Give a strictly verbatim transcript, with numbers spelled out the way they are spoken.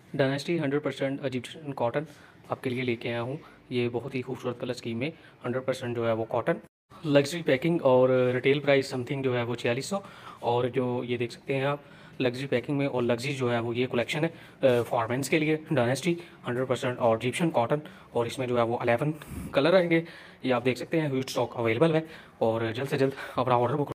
Dynasty hundred percent Egyptian cotton आपके लिए लेके आया हूँ। ये बहुत ही खूबसूरत कलर स्कीम में हंड्रेड परसेंट जो है वो कॉटन, लग्जरी पैकिंग और रिटेल प्राइस समथिंग जो है वो छियालीस सौ। और जो ये देख सकते हैं आप लग्जरी पैकिंग में और लग्जरी जो है वो ये कलेक्शन है फॉरमेंस के लिए डायनेस्टी हंड्रेड परसेंट और इजिप्शियन कॉटन। और इसमें जो है वो अलेवन कलर आएंगे, ये आप देख सकते हैं। ह्यूज स्टॉक अवेलेबल है और जल्द से जल्द अपना ऑर्डर बुक